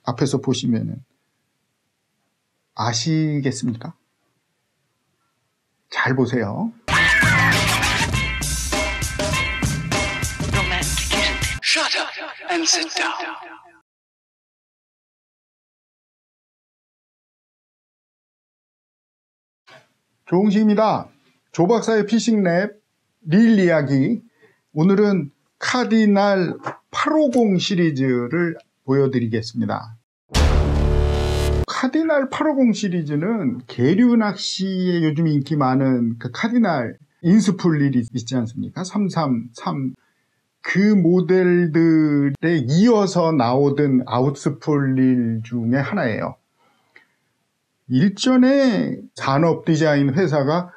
앞에서 보시면은 아시겠습니까? 잘 보세요. Shut up and sit down. 조홍식입니다. 조 박사의 피싱랩 릴 이야기. 오늘은 카디날 850 시리즈를 보여드리겠습니다. 카디날 850 시리즈는 계류 낚시에 요즘 인기 많은 그 카디날 인스풀릴이 있지 않습니까? 333. 그 모델들에 이어서 나오던 아웃스풀릴 중에 하나예요. 일전에 산업 디자인 회사가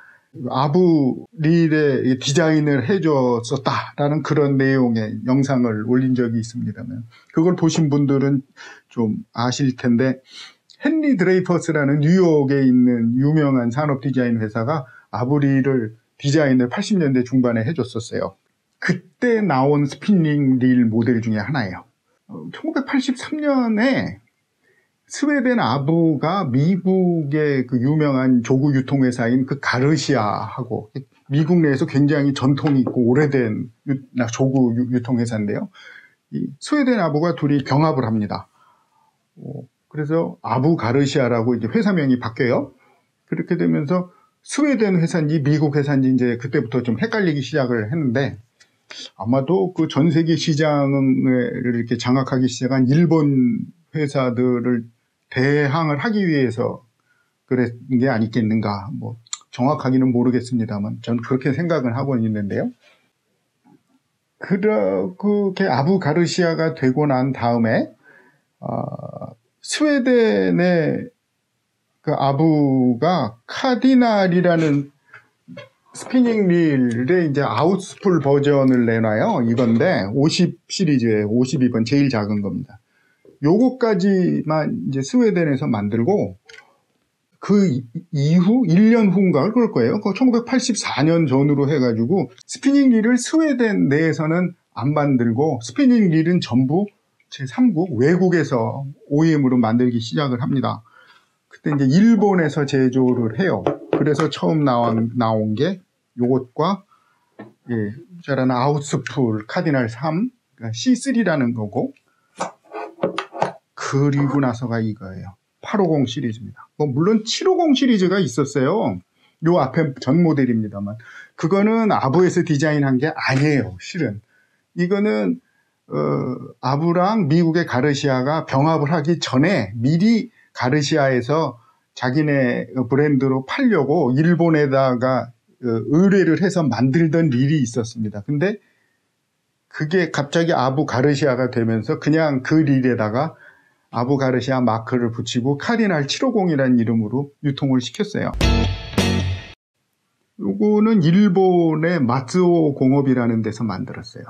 아부릴의 디자인을 해줬었다라는 그런 내용의 영상을 올린 적이 있습니다만, 그걸 보신 분들은 좀 아실 텐데, 헨리 드레이퍼스라는 뉴욕에 있는 유명한 산업 디자인 회사가 아부릴을 디자인을 80년대 중반에 해줬었어요. 그때 나온 스피닝 릴 모델 중에 하나예요. 1983년에 스웨덴 아부가 미국의 그 유명한 조구 유통회사인 그 가르시아하고, 미국 내에서 굉장히 전통이 있고 오래된 조구 유통회사인데요. 이 스웨덴 아부가 둘이 병합을 합니다. 그래서 아부 가르시아라고 이제 회사명이 바뀌어요. 그렇게 되면서 스웨덴 회사인지 미국 회사인지 이제 그때부터 좀 헷갈리기 시작을 했는데, 아마도 그 전 세계 시장을 이렇게 장악하기 시작한 일본 회사들을 대항을 하기 위해서 그랬는 게 아니겠는가. 뭐 정확하기는 모르겠습니다만 저는 그렇게 생각을 하고 있는데요. 그렇게 아부 가르시아가 되고 난 다음에 스웨덴의 그 아부가 카디날이라는 스피닝 릴의 이제 아웃스풀 버전을 내놔요. 이건데 50 시리즈예요. 52번 제일 작은 겁니다. 요거까지만 이제 스웨덴에서 만들고, 그 이후 1년 후인가 그럴 거예요. 1984년 전후로 해가지고 스피닝 릴을 스웨덴 내에서는 안 만들고 스피닝 릴은 전부 제3국 외국에서 OEM으로 만들기 시작을 합니다. 그때 이제 일본에서 제조를 해요. 그래서 처음 나온 게 요것과 잘 아는 아웃스풀 카디날 3, 그러니까 C3라는 거고, 그리고 나서가 이거예요. 850 시리즈입니다. 물론 750 시리즈가 있었어요. 요 앞에 전 모델입니다만, 그거는 아부에서 디자인한 게 아니에요. 실은 이거는 아부랑 미국의 가르시아가 병합을 하기 전에 미리 가르시아에서 자기네 브랜드로 팔려고 일본에다가 의뢰를 해서 만들던 릴이 있었습니다. 근데 그게 갑자기 아부 가르시아가 되면서 그냥 그 릴에다가 아부 가르시아 마크를 붙이고 카디날 750이라는 이름으로 유통을 시켰어요. 요거는 일본의 마츠오 공업이라는 데서 만들었어요.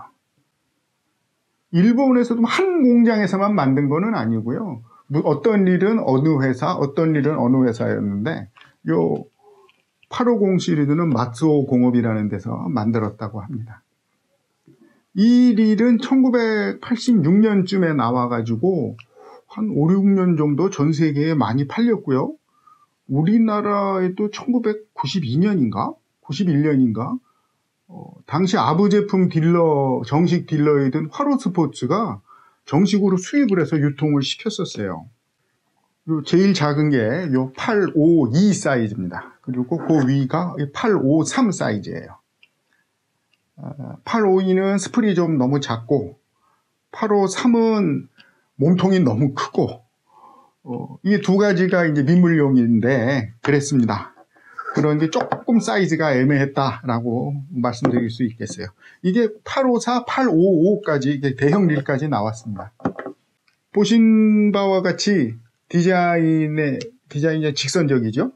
일본에서도 한 공장에서만 만든 거는 아니고요. 어떤 릴은 어느 회사, 어떤 릴은 어느 회사였는데, 요 850 시리즈는 마츠오 공업이라는 데서 만들었다고 합니다. 이 릴은 1986년쯤에 나와가지고 한 5, 6년 정도 전 세계에 많이 팔렸고요. 우리나라에도 1992년인가? 91년인가? 당시 아부 제품 딜러, 정식 딜러이던 화로스포츠가 정식으로 수입을 해서 유통을 시켰었어요. 요 제일 작은 게 요 852 사이즈입니다. 그리고 그 위가 853 사이즈예요. 852는 스프리 좀 너무 작고, 853은 몸통이 너무 크고, 이 두 가지가 이제 민물용인데 그랬습니다. 그런 게 조금 사이즈가 애매했다라고 말씀드릴 수 있겠어요. 이게 854, 855까지 대형 릴까지 나왔습니다. 보신 바와 같이 디자인이 직선적이죠.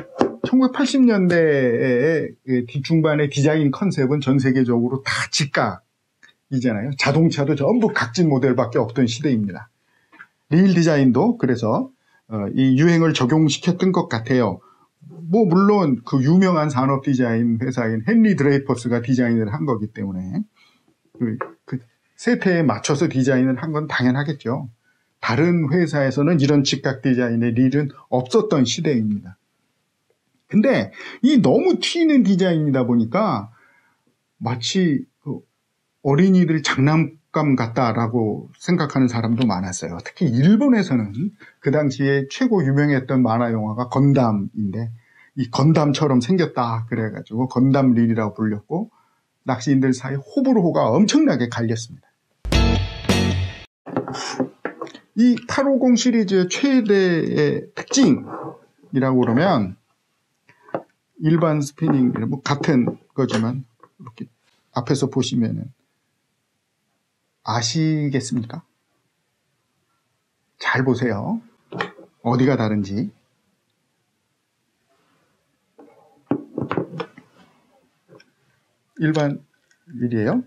1980년대의 중반의 디자인 컨셉은 전 세계적으로 다 직각이잖아요. 자동차도 전부 각진 모델밖에 없던 시대입니다. 릴 디자인도 그래서 이 유행을 적용시켰던 것 같아요. 뭐 물론 그 유명한 산업 디자인 회사인 헨리 드레이퍼스가 디자인을 한 거기 때문에 그 세태에 맞춰서 디자인을 한 건 당연하겠죠. 다른 회사에서는 이런 직각 디자인의 릴은 없었던 시대입니다. 근데 이 너무 튀는 디자인이다 보니까 마치 어린이들 장난감 같다라고 생각하는 사람도 많았어요. 특히 일본에서는 그 당시에 최고 유명했던 만화 영화가 건담인데 이 건담처럼 생겼다 그래가지고 건담 릴이라고 불렸고 낚시인들 사이 호불호가 엄청나게 갈렸습니다. 이 850 시리즈의 최대의 특징이라고 그러면 일반 스피닝 뭐 같은 거지만 이렇게 앞에서 보시면은 아시겠습니까? 잘 보세요. 어디가 다른지. 일반 릴이에요.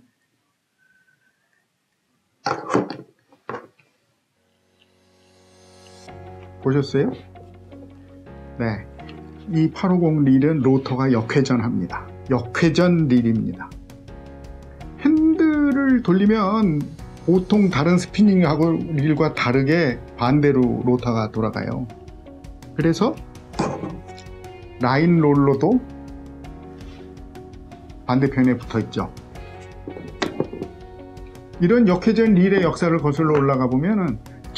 보셨어요? 네. 이 850 릴은 로터가 역회전합니다. 역회전 릴입니다. 핸들을 돌리면 보통 다른 스피닝하고 릴과 다르게 반대로 로터가 돌아가요. 그래서 라인 롤러도 반대편에 붙어 있죠. 이런 역회전 릴의 역사를 거슬러 올라가 보면은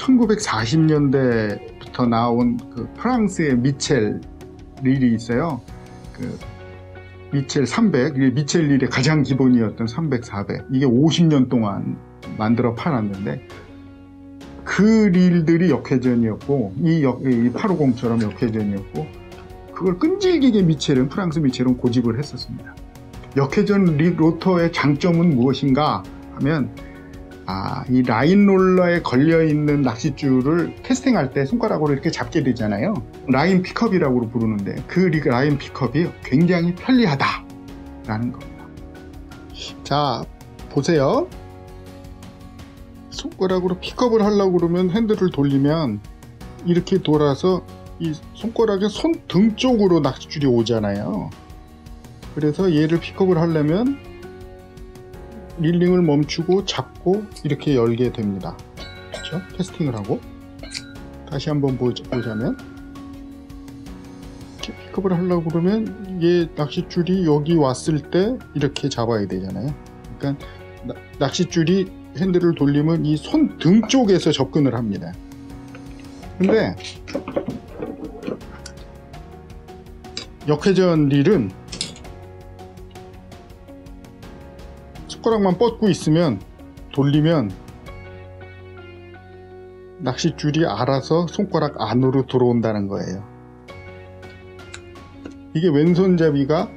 1940년대부터 나온 그 프랑스의 미첼 릴이 있어요. 그 미첼 300, 미첼 릴의 가장 기본이었던 300, 400. 이게 50년 동안 만들어 팔았는데 그 릴들이 역회전이었고 이 850처럼 역회전이었고 그걸 끈질기게 미첼은 프랑스 미첼은 고집을 했었습니다. 역회전 릴 로터의 장점은 무엇인가 하면 이 라인 롤러에 걸려있는 낚싯줄을 캐스팅할 때 손가락으로 이렇게 잡게 되잖아요. 라인 픽업이라고 부르는데 그 라인 픽업이 굉장히 편리하다라는 겁니다. 자, 보세요. 손가락으로 픽업을 하려고 그러면 핸들을 돌리면 이렇게 돌아서 이 손가락의 손등 쪽으로 낚싯줄이 오잖아요. 그래서 얘를 픽업을 하려면 릴링을 멈추고 잡고 이렇게 열게 됩니다. 그렇죠? 캐스팅을 하고 다시 한번 보자면 이렇게 픽업을 하려고 그러면 얘 낚싯줄이 여기 왔을 때 이렇게 잡아야 되잖아요. 그러니까 낚싯줄이 핸들을 돌리면 이 손등 쪽에서 접근을 합니다. 근데 역회전 릴은 손가락만 뻗고 있으면 돌리면 낚싯줄이 알아서 손가락 안으로 들어온다는 거예요. 이게 왼손잡이가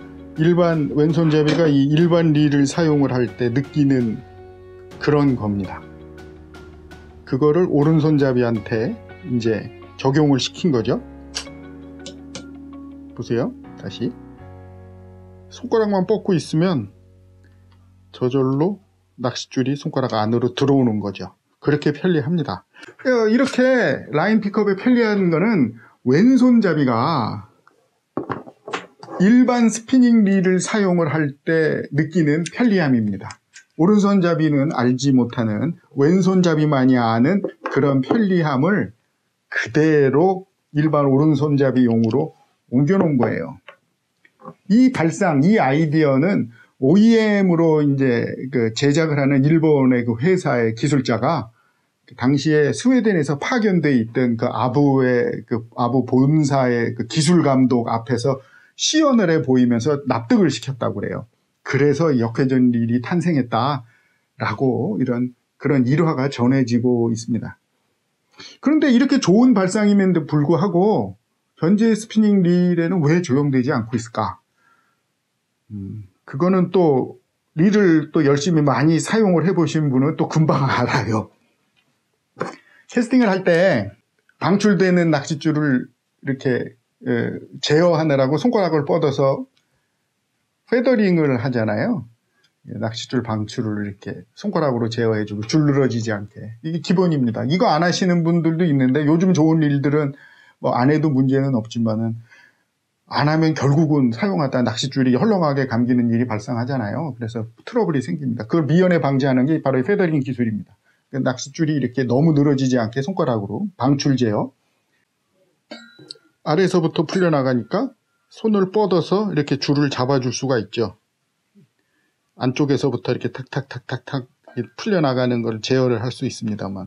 이 일반 릴을 사용을 할 때 느끼는 그런 겁니다. 그거를 오른손잡이한테 이제 적용을 시킨 거죠. 보세요. 다시 손가락만 뻗고 있으면 저절로 낚싯줄이 손가락 안으로 들어오는 거죠. 그렇게 편리합니다. 이렇게 라인 픽업에 편리한 거는 왼손잡이가 일반 스피닝 릴을 사용을 할 때 느끼는 편리함입니다. 오른손잡이는 알지 못하는 왼손잡이만이 아는 그런 편리함을 그대로 일반 오른손잡이용으로 옮겨놓은 거예요. 이 발상, 이 아이디어는 OEM으로 이제 그 제작을 하는 일본의 그 회사의 기술자가 당시에 스웨덴에서 파견돼 있던 그 아부 본사의 그 기술 감독 앞에서 시연을 해 보이면서 납득을 시켰다고 그래요. 그래서 역회전 릴이 탄생했다라고 그런 일화가 전해지고 있습니다. 그런데 이렇게 좋은 발상임에도 불구하고 현재 스피닝 릴에는 왜 적용되지 않고 있을까? 그거는 또 릴을 또 열심히 많이 사용을 해보신 분은 또 금방 알아요. 캐스팅을 할 때 방출되는 낚싯줄을 이렇게 제어하느라고 손가락을 뻗어서 페더링을 하잖아요. 낚싯줄 방출을 이렇게 손가락으로 제어해주고 줄 늘어지지 않게. 이게 기본입니다. 이거 안 하시는 분들도 있는데 요즘 좋은 릴들은 뭐 안 해도 문제는 없지만은 안 하면 결국은 사용하다 낚싯줄이 헐렁하게 감기는 일이 발생하잖아요. 그래서 트러블이 생깁니다. 그걸 미연에 방지하는 게 바로 이 페더링 기술입니다. 낚싯줄이 이렇게 너무 늘어지지 않게 손가락으로 방출 제어. 아래에서부터 풀려나가니까 손을 뻗어서 이렇게 줄을 잡아줄 수가 있죠. 안쪽에서부터 이렇게 탁탁탁탁탁 풀려나가는 걸 제어를 할 수 있습니다만.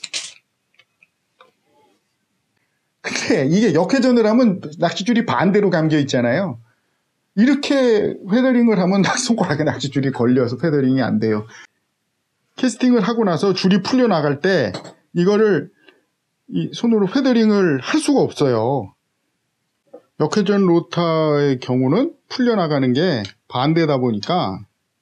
근데 이게 역회전을 하면 낚싯줄이 반대로 감겨 있잖아요. 이렇게 페더링을 하면 손가락에 낚싯줄이 걸려서 페더링이 안 돼요. 캐스팅을 하고 나서 줄이 풀려나갈 때 이거를 이 손으로 페더링을 할 수가 없어요. 역회전 로타의 경우는 풀려나가는 게 반대다 보니까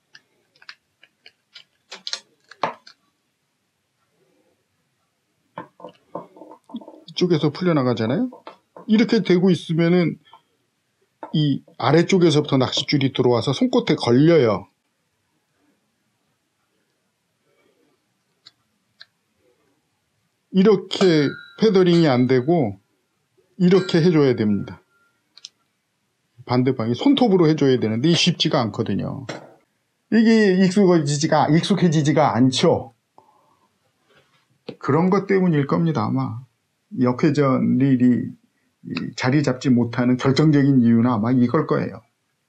이쪽에서 풀려나가잖아요. 이렇게 되고 있으면은 이 아래쪽에서부터 낚싯줄이 들어와서 손끝에 걸려요. 이렇게 페더링이 안 되고 이렇게 해줘야 됩니다. 반대방이 손톱으로 해줘야 되는데 쉽지가 않거든요. 이게 익숙해지지가 않죠. 그런 것 때문일 겁니다. 아마 역회전 릴이 자리 잡지 못하는 결정적인 이유는 아마 이걸 거예요.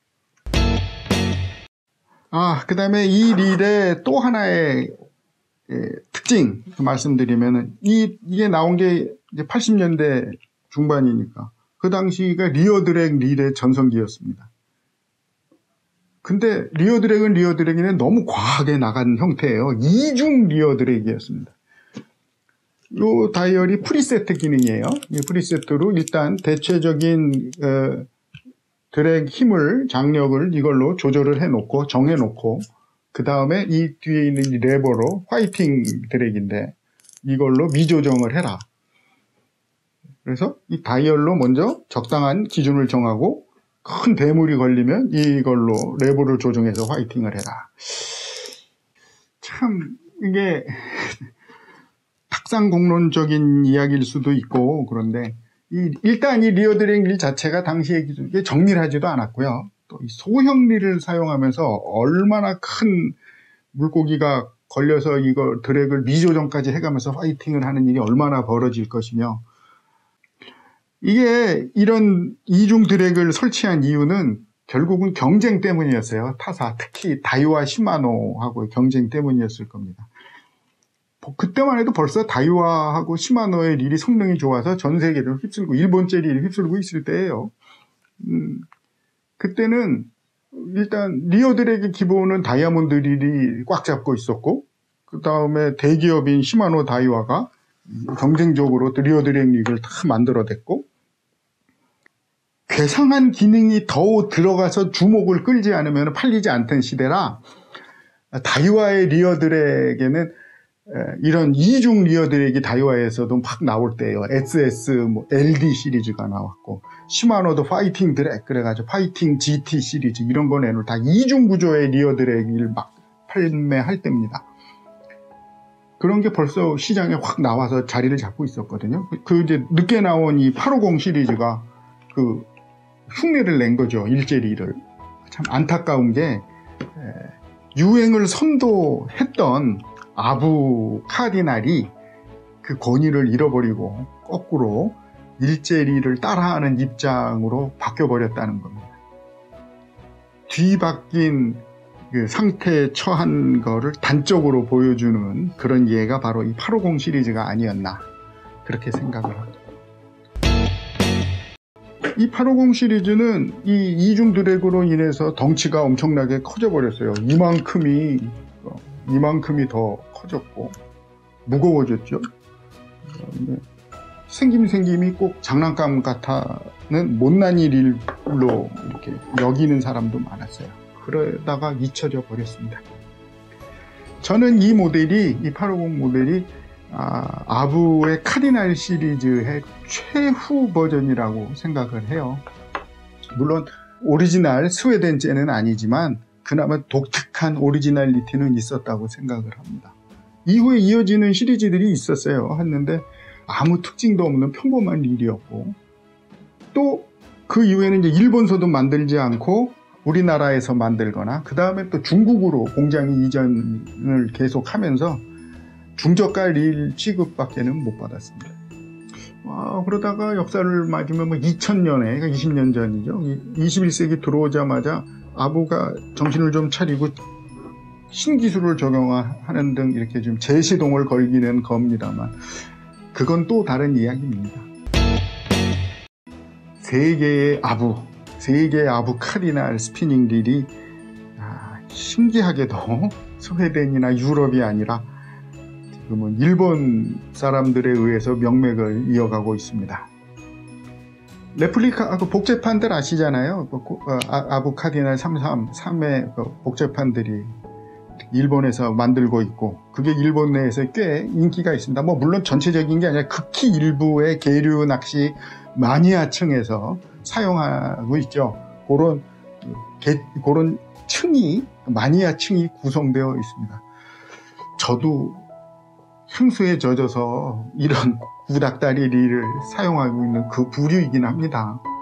그 다음에 이 릴의 또 하나의 특징 말씀드리면은 이게 나온 게 이제 80년대 중반이니까 그 당시가 리어 드랙 릴의 전성기였습니다. 근데 리어 드랙은 너무 과하게 나간 형태예요. 이중 리어 드랙이었습니다. 이 다이얼이 프리세트 기능이에요. 이 프리세트로 일단 대체적인 드랙 힘을, 장력을 이걸로 조절을 해놓고 정해놓고 그 다음에 이 뒤에 있는 이 레버로 화이팅 드랙인데 이걸로 미조정을 해라. 그래서 이 다이얼로 먼저 적당한 기준을 정하고 큰 대물이 걸리면 이걸로 레버를 조정해서 화이팅을 해라. 참 이게 탁상공론적인 이야기일 수도 있고 그런데 일단 이 리어 드랙 릴 자체가 당시의 기준에 정밀하지도 않았고요. 또 이 소형 릴을 사용하면서 얼마나 큰 물고기가 걸려서 이거 드랙을 미조정까지 해가면서 화이팅을 하는 일이 얼마나 벌어질 것이며 이게 이런 이중 드랙을 설치한 이유는 결국은 경쟁 때문이었어요. 타사, 특히 다이와 시마노하고의 경쟁 때문이었을 겁니다. 그때만 해도 벌써 다이와하고 시마노의 릴이 성능이 좋아서 전 세계를 휩쓸고 일본제 릴을 휩쓸고 있을 때예요. 그때는 일단 리어 드랙의 기본은 다이아몬드 릴이 꽉 잡고 있었고 그 다음에 대기업인 시마노 다이와가 경쟁적으로 리어 드랙 릴을 다 만들어냈고 괴상한 기능이 더 들어가서 주목을 끌지 않으면 팔리지 않던 시대라 다이와의 리어 드랙에는 이런 이중 리어 드랙이 다이와에서도 막 나올 때예요. SS, LD 시리즈가 나왔고 시마노도 파이팅 드랙 그래가지고 파이팅 GT 시리즈 이런 거 내놓을 다 이중 구조의 리어 드랙을 막 판매할 때입니다. 그런 게 벌써 시장에 확 나와서 자리를 잡고 있었거든요. 그 이제 늦게 나온 이 850 시리즈가 그 흉내를 낸 거죠. 일제리를. 참 안타까운 게 유행을 선도했던 아부 카디날이 그 권위를 잃어버리고 거꾸로 일제리를 따라하는 입장으로 바뀌어버렸다는 겁니다. 뒤바뀐 그 상태에 처한 거를 단적으로 보여주는 그런 예가 바로 이 850 시리즈가 아니었나 그렇게 생각을 합니다. 이 850 시리즈는 이 이중 드랙으로 인해서 덩치가 엄청나게 커져버렸어요. 이만큼이 더 커졌고 무거워졌죠. 생김이 꼭 장난감 같아는 못난이 릴로 이렇게 여기는 사람도 많았어요. 그러다가 잊혀져 버렸습니다. 저는 이 모델이 이 850 모델이 아부의 카디날 시리즈의 최후 버전이라고 생각을 해요. 물론 오리지널 스웨덴제는 아니지만 그나마 독특한 오리지널리티는 있었다고 생각을 합니다. 이후에 이어지는 시리즈들이 있었어요. 했는데 아무 특징도 없는 평범한 릴이었고 또 그 이후에는 이제 일본서도 만들지 않고 우리나라에서 만들거나 그 다음에 또 중국으로 공장 이전을 계속하면서 중저가 릴 취급밖에는 못 받았습니다. 그러다가 역사를 맞으면 2000년에, 그러니까 20년 전이죠. 21세기 들어오자마자 아부가 정신을 좀 차리고 신기술을 적용하는 등 이렇게 좀 재시동을 걸기는 겁니다만, 그건 또 다른 이야기입니다. 세계의 아부 카디날 스피닝 릴이 신기하게도 스웨덴이나 유럽이 아니라 지금은 일본 사람들에 의해서 명맥을 이어가고 있습니다. 레플리카 복제판들 아시잖아요. 아부 카디날 3의 복제판들이 일본에서 만들고 있고, 그게 일본 내에서 꽤 인기가 있습니다. 물론 전체적인 게 아니라 극히 일부의 계류 낚시 마니아층에서 사용하고 있죠. 그런 마니아층이 구성되어 있습니다. 저도 향수에 젖어서 이런 구닥다리 릴을 사용하고 있는 그 부류이긴 합니다.